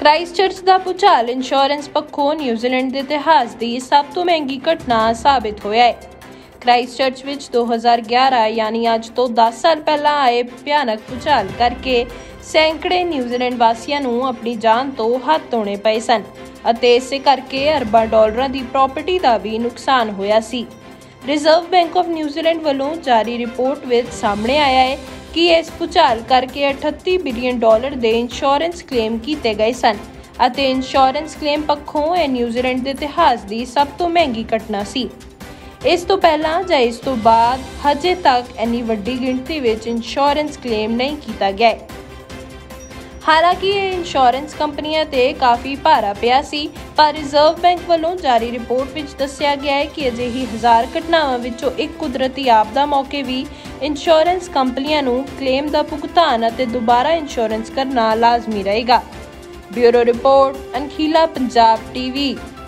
Christchurch ਦਾ ਭੁਚਾਲ insurance ਪੱਖੋਂ New Zealand ਦੇ ਇਤਿਹਾਸ ਦੀ ਸਭ ਤੋਂ ਮਹਿੰਗੀ ਘਟਨਾ ਸਾਬਿਤ ਹੋਇਆ ਹੈ। ਕ੍ਰਾਈਸਟਚਰਚ ਵਿੱਚ 2011 ਯਾਨੀ ਅੱਜ ਤੋਂ 10 ਸਾਲ ਪਹਿਲਾਂ ਆਏ ਭਿਆਨਕ ਭੁਚਾਲ ਕਰਕੇ ਸੈਂਕੜੇ ਨਿਊਜ਼ੀਲੈਂਡ ਵਾਸੀਆਂ ਨੂੰ ਆਪਣੀ ਜਾਨ ਤੋਂ ਹੱਥ ਧੋਣੇ ਪਏ ਸਨ ਅਤੇ ਇਸੇ ਕਰਕੇ ਅਰਬਾਂ ਡਾਲਰਾਂ ਦੀ ਪ੍ਰਾਪਰਟੀ ਦਾ ਵੀ ਨੁਕਸਾਨ ਹੋਇਆ ਸੀ। ਰਿਜ਼ਰਵ ਬੈਂਕ ਆਫ ਨਿਊਜ਼ੀਲੈਂਡ ਵੱਲੋਂ ਜਾਰੀ ਰਿਪੋਰਟ ਵਿੱਚ ਸਾਹਮਣੇ ਆਇਆ ਹੈ ਕਿ ਇਸ ਭੁਚਾਲ ਕਰਕੇ 38 ਬਿਲੀਅਨ ਡਾਲਰ ਦੇ ਇੰਸ਼ੋਰੈਂਸ ਕਲੇਮ ਕੀਤੇ ਗਏ ਸਨ ਅਤੇ ਇੰਸ਼ੋਰੈਂਸ ਕਲੇਮ ਪੱਖੋਂ ਇਹ ਨਿਊਜ਼ੀਲੈਂਡ ਦੇ ਇਤਿਹਾਸ ਦੀ ਸਭ ਤੋਂ ਮਹਿੰਗੀ ਘਟਨਾ ਸੀ। ਇਸ ਤੋਂ ਪਹਿਲਾਂ ਜਾਂ ਇਸ ਤੋਂ ਬਾਅਦ ਹਜੇ ਤੱਕ ਇੰਨੀ ਵੱਡੀ ਗਿਣਤੀ ਵਿੱਚ ਇੰਸ਼ੋਰੈਂਸ ਕਲੇਮ ਨਹੀਂ ਕੀਤਾ ਗਿਆ ਹੈ। ਹਾਲਾਂਕਿ ਇਹ ਇੰਸ਼ੋਰੈਂਸ ਕੰਪਨੀਆਂ ਤੇ ਕਾਫੀ ਭਾਰਾ ਪਿਆ ਸੀ, ਪਰ ਰਿਜ਼ਰਵ ਬੈਂਕ ਵੱਲੋਂ ਜਾਰੀ ਰਿਪੋਰਟ ਵਿੱਚ ਦੱਸਿਆ ਗਿਆ ਹੈ ਕਿ ਅਜਿਹੀ 1000 ਘਟਨਾਵਾਂ ਵਿੱਚੋਂ ਇੱਕ ਕੁਦਰਤੀ ਆਪਦਾ ਮੌਕੇ ਵੀ ਇੰਸ਼ੋਰੈਂਸ ਕੰਪਨੀਆਂ ਨੂੰ ਕਲੇਮ ਦਾ ਭੁਗਤਾਨ ਅਤੇ ਦੁਬਾਰਾ ਇੰਸ਼ੋਰੈਂਸ ਕਰਨਾ ਲਾਜ਼ਮੀ ਰਹੇਗਾ। Bureau report, Ankhila Punjab TV.